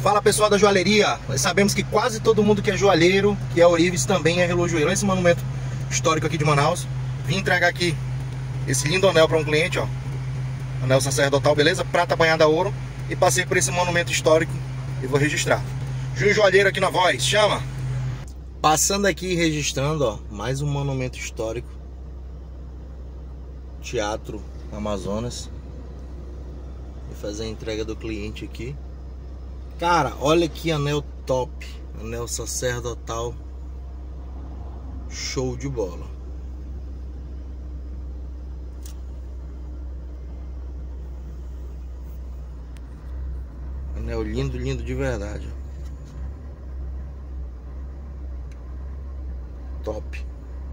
Fala pessoal da joalheria, nós sabemos que quase todo mundo que é joalheiro, que é ourives, também é relojoeiro. Olha esse monumento histórico aqui de Manaus. Vim entregar aqui esse lindo anel para um cliente, ó. Anel sacerdotal, beleza? Prata banhada a ouro. E passei por esse monumento histórico e vou registrar. Júnior Joalheiro aqui na voz, chama! Passando aqui e registrando, ó, mais um monumento histórico. Teatro Amazonas. Vou fazer a entrega do cliente aqui. Cara, olha que anel top. Anel sacerdotal. Show de bola. Anel lindo, lindo de verdade. Top.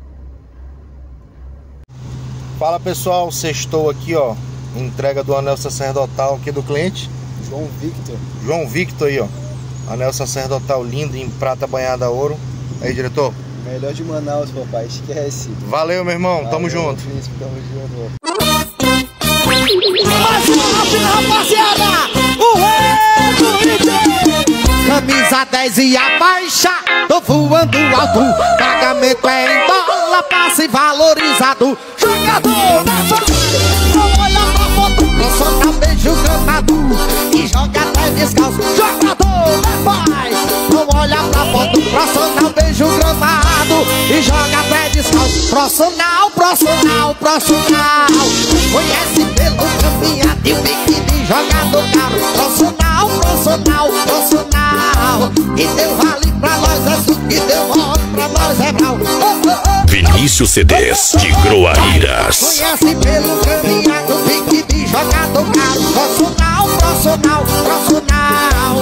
Fala pessoal, sextou aqui, ó. Entrega do anel sacerdotal aqui do cliente João Victor. João Victor aí, ó. Anel sacerdotal lindo em prata banhada a ouro. Aí, diretor. Melhor de Manaus, papai, esquece. Valeu, meu irmão. Valeu, tamo junto. Príncipe, tamo junto. Rapaziada, o rei do Ite. Camisa 10 e a baixa, tô voando alto. Pagamento é em dólar, passe valorizado. Jogador, não olha pra foto, solta beijo gramado e joga até descalço. Jogador, vai, não olha pra foto, solta beijo gramado e joga até descalço. Profissional, profissional, profissional. Conhece pelo caminhado e o biquíni jogador caro. Profissional, profissional, profissional. E deu vale pra nós é suco, e deu mole pra nós é brau. Vinícius CDs de Groaíras. Conhece pelo caminhado, pique de jogador caro. Profissional, profissional, profissional.